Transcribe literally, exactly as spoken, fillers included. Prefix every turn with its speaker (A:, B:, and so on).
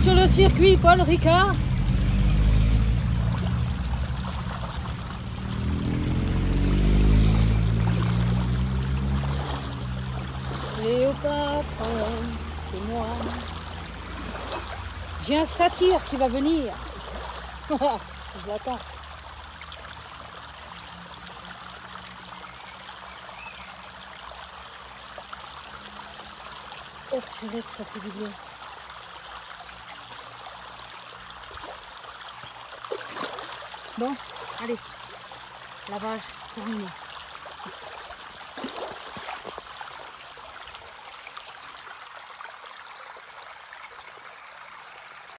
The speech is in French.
A: sur le circuit Paul Ricard. Cléopâtre, c'est moi. J'ai un satyre qui va venir. Je l'attends. Oh purée que ça fait du bien. Bon, allez, lavage terminé.